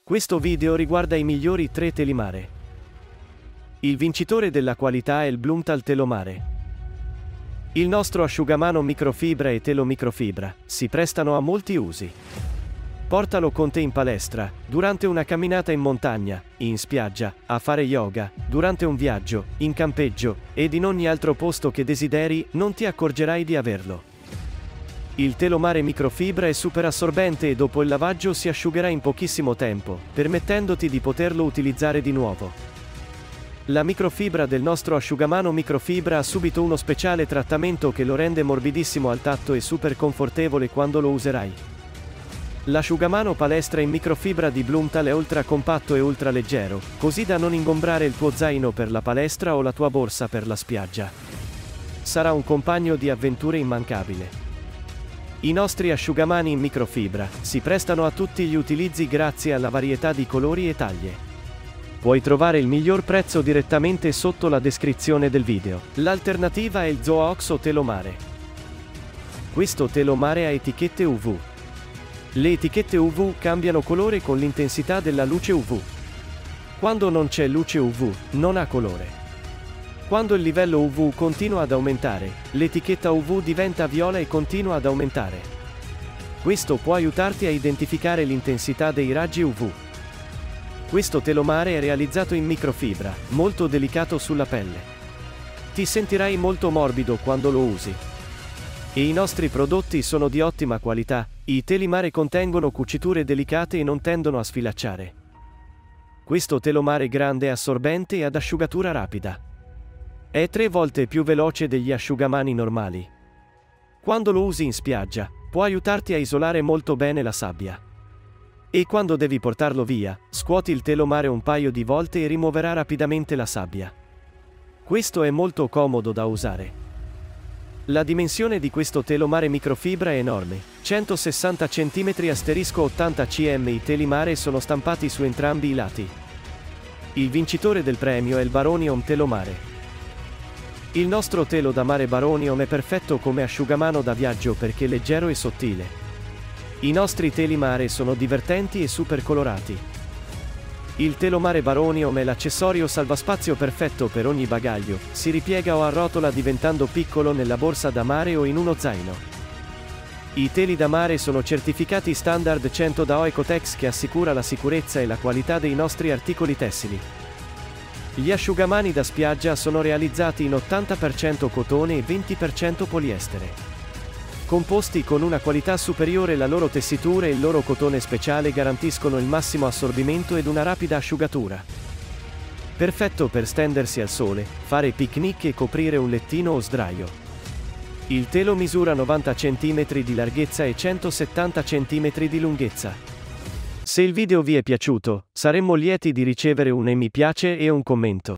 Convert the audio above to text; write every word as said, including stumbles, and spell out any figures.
Questo video riguarda i migliori tre telimare. Il vincitore della qualità è il Blumthal Telomare. Il nostro asciugamano microfibra e telo microfibra si prestano a molti usi. Portalo con te in palestra, durante una camminata in montagna, in spiaggia, a fare yoga, durante un viaggio, in campeggio, ed in ogni altro posto che desideri, non ti accorgerai di averlo. Il telomare microfibra è super assorbente e dopo il lavaggio si asciugherà in pochissimo tempo, permettendoti di poterlo utilizzare di nuovo. La microfibra del nostro asciugamano microfibra ha subito uno speciale trattamento che lo rende morbidissimo al tatto e super confortevole quando lo userai. L'asciugamano palestra in microfibra di Blumthal è ultra compatto e ultra leggero, così da non ingombrare il tuo zaino per la palestra o la tua borsa per la spiaggia. Sarà un compagno di avventure immancabile. I nostri asciugamani in microfibra si prestano a tutti gli utilizzi grazie alla varietà di colori e taglie. Puoi trovare il miglior prezzo direttamente sotto la descrizione del video. L'alternativa è il Zoox Telomare. Questo telomare ha etichette U V. Le etichette U V cambiano colore con l'intensità della luce U V. Quando non c'è luce U V, non ha colore. Quando il livello U V continua ad aumentare, l'etichetta U V diventa viola e continua ad aumentare. Questo può aiutarti a identificare l'intensità dei raggi U V. Questo telomare è realizzato in microfibra, molto delicato sulla pelle. Ti sentirai molto morbido quando lo usi. E i nostri prodotti sono di ottima qualità, i telimare contengono cuciture delicate e non tendono a sfilacciare. Questo telomare grande è assorbente e ad asciugatura rapida. È tre volte più veloce degli asciugamani normali. Quando lo usi in spiaggia, può aiutarti a isolare molto bene la sabbia. E quando devi portarlo via, scuoti il telomare un paio di volte e rimuoverà rapidamente la sabbia. Questo è molto comodo da usare. La dimensione di questo telomare microfibra è enorme, centosessanta centimetri asterisco ottanta centimetri. I telimare sono stampati su entrambi i lati. Il vincitore del premio è il Baronium Telomare. Il nostro telo da mare Baronium è perfetto come asciugamano da viaggio perché leggero e sottile. I nostri telimare sono divertenti e super colorati. Il telomare Baronium è l'accessorio salvaspazio perfetto per ogni bagaglio, si ripiega o arrotola diventando piccolo nella borsa da mare o in uno zaino. I teli da mare sono certificati standard cento da Oecotex che assicura la sicurezza e la qualità dei nostri articoli tessili. Gli asciugamani da spiaggia sono realizzati in ottanta per cento cotone e venti per cento poliestere. Composti con una qualità superiore, la loro tessitura e il loro cotone speciale garantiscono il massimo assorbimento ed una rapida asciugatura. Perfetto per stendersi al sole, fare picnic e coprire un lettino o sdraio. Il telo misura novanta centimetri di larghezza e centosettanta centimetri di lunghezza. Se il video vi è piaciuto, saremmo lieti di ricevere un mi piace e un commento.